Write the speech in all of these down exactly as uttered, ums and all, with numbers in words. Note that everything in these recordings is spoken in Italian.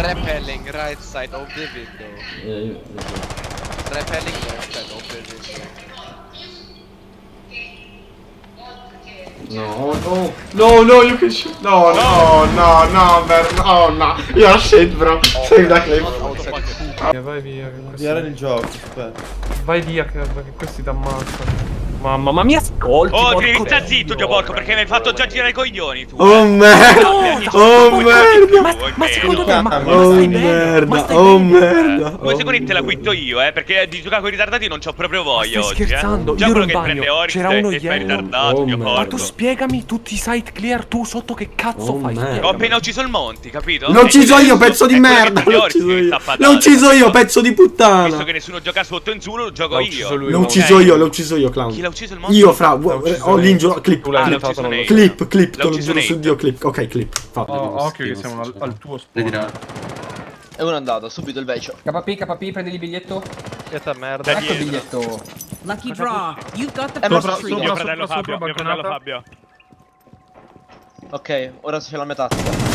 Repelling right side of the window. Yeah, you, you Repelling left side of the window. No, oh, no, no, you can shoot. No, no, no, no, Ber, no, no. You're shit, bro. Save that clip. Vai via. Avviare il gioco, aspetta. Vai via che, che questi ti ammazzano. Mamma, ma mi ascolti? Oh, devi stare zitto, dio porco, perché mi hai fatto già girare i coglioni tu. Oh merda! Oh merda! Ma, ma secondo te, ma Oh stai bene? Ma merda! stai Oh bene? merda! Due secondi te la quitto io, eh, perché di giocare con i ritardati non c'ho proprio voglia Stai oggi, scherzando? eh. Già Io quello ero in che prende bagno, Oryx c'era uno e fa il ieri. ritardato, Oh, dio merda. Ma tu porco. spiegami tutti i site clear, tu sotto che cazzo Oh, fai? merda. Ho Spiegami. appena ucciso il Monti, capito? L'ho E ucciso quello- io, pezzo di è quello che merda! prende L'ho Oryx ucciso che io! sta a L'ho patare, ucciso io, capito? pezzo di Visto puttana! che nessuno gioca sotto in su, lo gioco L'ha io. ucciso lui. L'ho il ucciso Monte. io, l'ho ucciso io, clown. Chi l'ha ucciso il Monti? Io, fra, ucciso ho lui. l'ingio, clip, Tu l'hai clip, aiutato, non lo so. clip, clip, te L'ha lo ucciso giuro su Nate. Dio, clip. Ok, clip, fatto. Oh, occhio che siamo al, al tuo spawn. E uno è andato, subito il vecchio. K P, K P, prendi il biglietto. Quieta merda. Ecco il biglietto. Lucky draw. You've got the Eh, ma first sopra- treat. sopra- Mio fratello sopra- Fabio, sopra mio fratello balconata. Fabio. Ok, ora c'è la metà.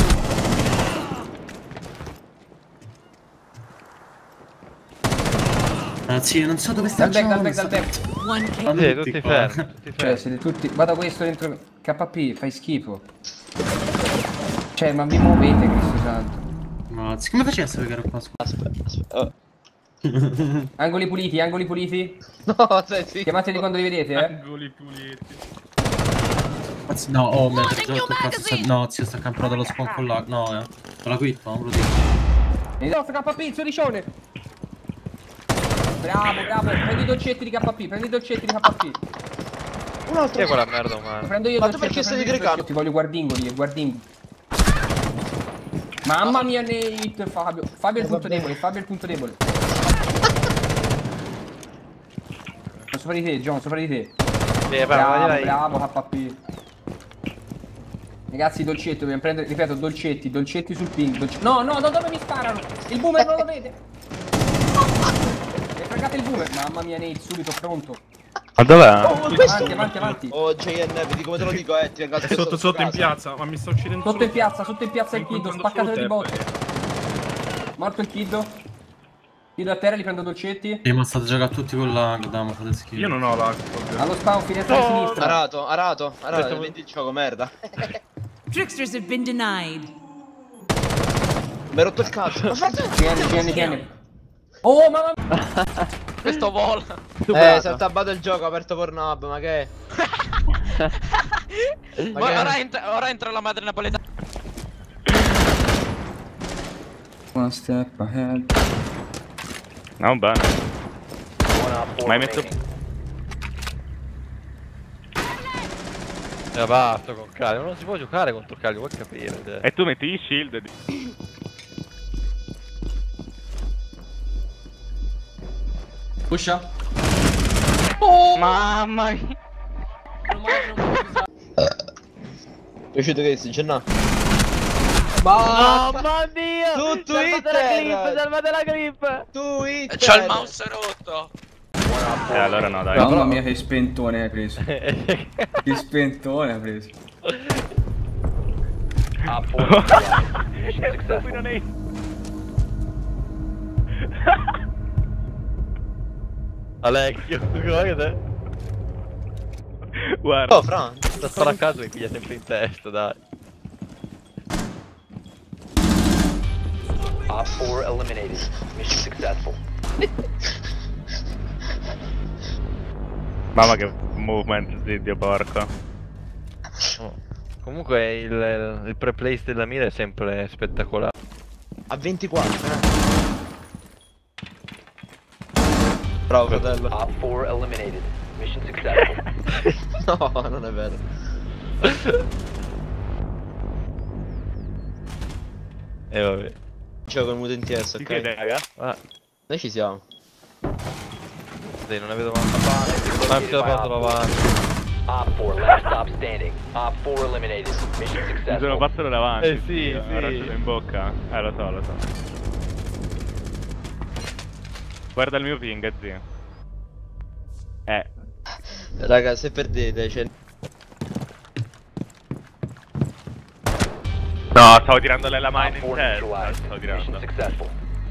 Ragazzi, io non so dove sta Dal back, dal back, dal back. One K. Fanno Sì, tutti tutti qua. fermi, tutti Cioè, fermi. siete tutti. Vada questo dentro. K P, fai schifo. Cioè, ma vi muovete, Cristo santo. Mazzi, come faceva a sapere che ero qua? Scusa. Aspetta, aspetta. Oh. Angoli puliti, angoli puliti. No, sai, sì. Chiamateli quando li vedete, eh. Angoli puliti. Mazzi, no, oh merda, già tutto qua sta- no, zio, sta campando dallo spawn con la... No, eh. Con la quit, non lo dico. Mi do K P, il suo riccione. Bravo, bravo. Prendi i dolcetti di K P, prendi i dolcetti di K P. Un altro. Chi è quella merda Lo umana? prendo io. Ma il tu dolcetto, perché stai prendi il grecano? dolcetto. Ti voglio guardingoli, guardingoli. Mamma mia, Nate, Fabio. Fabio è il punto debole, Fabio è il punto debole. Sono sopra di te, John, sopra di te. Eh, bravo, Bravo, dai. bravo, K P. Ragazzi, dolcetto, dobbiamo prendere, ripeto, dolcetti, dolcetti sul ping. Dolce... No, no, da dove mi sparano? Il boomer non lo vede. Mi fregate il boomer. Mamma mia, Nate, subito, pronto. Ma dov'è? Oh, questo. Avanti, avanti, avanti. Oh, J N, vedi come te lo dico, eh, ti vengo a È sotto sotto in piazza, ma mi sta uccidendo Sotto in piazza, sotto in piazza il Sto kid, ho incontrando spaccato di solo botte. Morto il kid. Kid a terra, li prendo dolcetti. Io mi state giocando tutti con lag, damo, fate schifo. Io non ho la... Allo spawn, finestra di sinistra. Arato, arato, arato, vedi il gioco, merda. Tricksters have been denied. Mi hai rotto il cazzo. Tieni, tieni, tieni. Oh, mamma mia. Questo vola. Eh, si è tabbato il gioco, ha aperto Pornhub, ma che è? Ma Ma che ora, è? entra, ora entra la madre napoletana. One step ahead. No, bene. Ma hai messo... Eh, basta con Calio, non si può giocare contro Calio, vuoi capire? E tu metti gli shield e... di- Pusha? Mamma mia. È uscito che si Genna? Mamma mia. Su Salvate la clip, Twitter! salvate la clip. Twitter! C'ho il mouse rotto. Eh, allora no, dai. Mamma mia, che spentone hai preso. Che spentone hai preso. Alexio, guarda. Guarda. Oh, Fran, sta spara a caso e piglia sempre in testa, dai. Op four eliminated. Mission successful. Mamma che movement, dio porco. Oh. Comunque il, il pre-place della mira è sempre spettacolare. A ventiquattro, eh. Bravo, fratello. Op four eliminated. Mission successful. No, non è vero. E eh, vabbè. Gioco il muto in T S, ok? Chi chiede, raga? Ah, noi ci siamo. Dai, non ne vedo manco. Ma mi sono fatto avanti. Op four last stop standing. Op four eliminated. Mission Mi sono successful. fatto davanti. Eh, sì, Ho sì. raggiunto in bocca. Eh, lo so, lo so. Guarda il mio ping, zio. Eh. Raga, se perdete, cioè... No, stavo tirando la mano in Four testa. neutralized. Stavo Mission tirando. successful.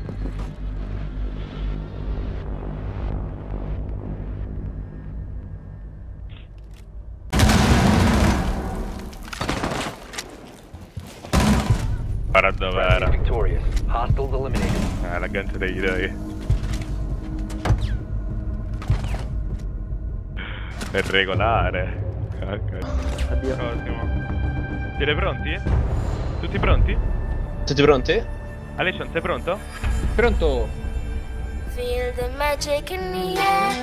Guarda dov'era. Victorious. Hostiles eliminated. Eh, la gente dei dai. Per regolare. Addio. Ottimo. Siete pronti? Tutti pronti? Tutti pronti? Alexon, sei pronto? Pronto? Feel the magic in the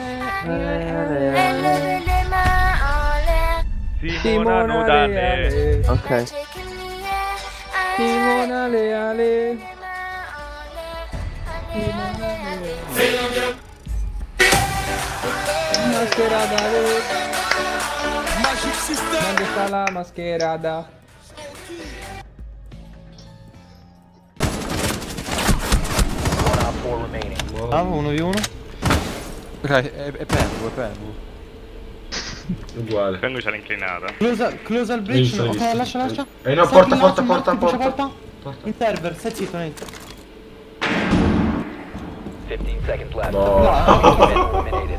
air. Simona Nudale. Ok. Simona Leale. Mascherada. ¿Dónde está la mascherada? One op four remaining. Ah, uno di uno. Ok, è, è Pengu, è Pengu. Uguale. Pengu c'è l'inclinata. Close, close al Visto, bridge. Ok, visto. lascia, lascia. Eh no, Stai porta, là, porta, sul porta, marco, porta. porta. In server, stai zitto, Nate. fifteen seconds left. No. Eliminated.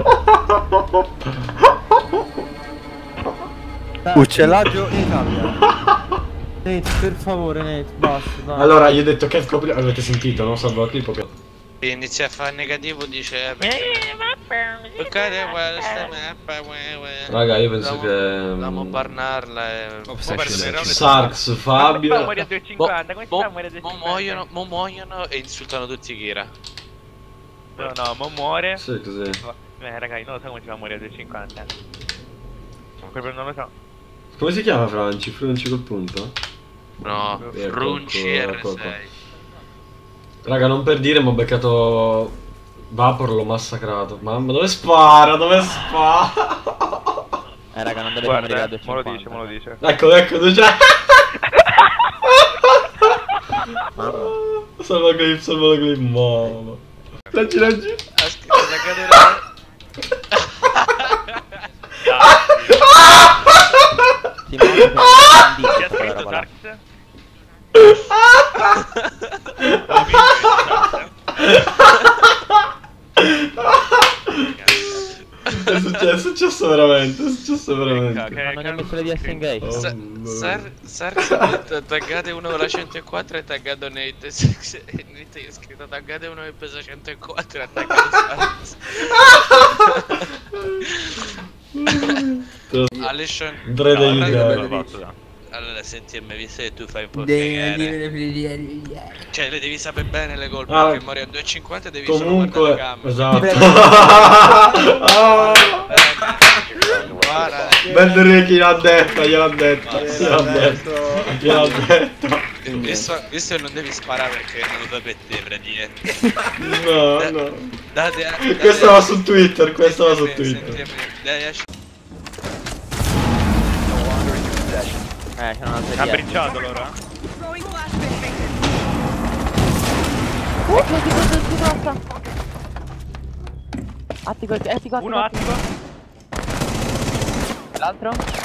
Uccellaggio in Italia. Nate, per favore, Nate, basta, dai. Allora, gli ho detto che scopri... Avete sentito, no? Salvo il clip che... Inizia a fare negativo, dice Raga, io penso che... Dobbiamo barnarla e... Sarx, Fabio... Ma muori a due e cinquanta, come si fa a morire a due e Mo cinquanta? muoiono, mo muoiono e insultano tutti Kira. No, no, mo muore. Sì, così. Eh, raga, io non lo so come si fa a morire a due e cinquanta. Proprio non lo so. Come si chiama Franci? Franci col punto? No, Eh, Frunci colpo, R colpo. sei. Raga, non per dire, ma ho beccato... Vapor, l'ho massacrato. Mamma, dove spara? Dove spara? Eh raga, non deve Guarda, morire a me lo due e dice, me lo dice. Ecco, ecco, dove c'è? Salva clip, salva clip, mamma. Leggi, leggi. Ha scritto da cadere... Ti muovi per Chi ha scritto un Sarx? È successo, è successo veramente, è successo veramente. Ma non hai messo le D S engage. Oh, Sa- no. Sar Sarx ha detto taggate uno con la cento e quattro e taggato Nate. E Nate gli ha scritto taggate uno che pesa cento e quattro e ha taggato Sarx. Alexon, Tre dei no, leader. Lo posso, dai. allora senti, mi visto che tu fai un po' cagare. Cioè le devi sapere bene le colpe, Ah, perché muori a due e cinquanta e devi solo guardare Comunque, la camera. esatto. Ah, Guarda, Bel chi l'ha detta, gliel'ha detta, gliel'ha detta, gliel'ha detta. visto, visto che non devi sparare perché non lo fai per te, praticamente. No, no. Date, date, Questa va su Twitter, questa va su sentimi, Twitter. sentimi, dai, esci. No longer in your possession. Eh, c'è un'altra Ha D S. bricciato allora? Throwing flashbang. Attico, attico, attico. Uno attivo. L'altro?